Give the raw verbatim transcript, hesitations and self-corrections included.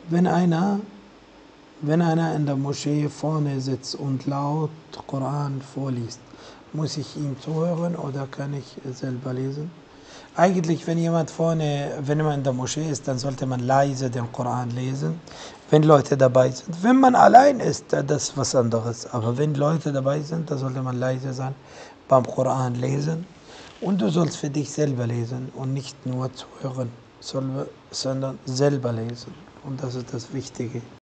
Wenn einer, wenn einer in der Moschee vorne sitzt und laut Koran vorliest, muss ich ihm zuhören oder kann ich selber lesen? Eigentlich, wenn jemand vorne, wenn man in der Moschee ist, dann sollte man leise den Koran lesen, wenn Leute dabei sind. Wenn man allein ist, das ist was anderes. Aber wenn Leute dabei sind, dann sollte man leise sein beim Koran lesen. Und du sollst für dich selber lesen und nicht nur zuhören, sondern selber lesen. Und das ist das Wichtige.